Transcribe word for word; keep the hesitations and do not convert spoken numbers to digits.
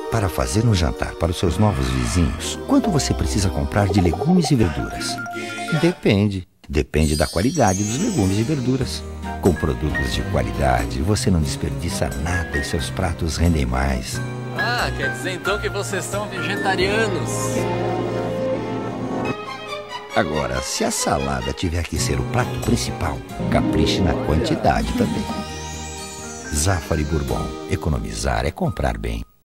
Para fazer um jantar para os seus novos vizinhos, quanto você precisa comprar de legumes e verduras? Depende. Depende da qualidade dos legumes e verduras. Com produtos de qualidade, você não desperdiça nada e seus pratos rendem mais. Ah, quer dizer então que vocês são vegetarianos? Agora, se a salada tiver que ser o prato principal, capriche na quantidade também. Zafari Bourbon. Economizar é comprar bem.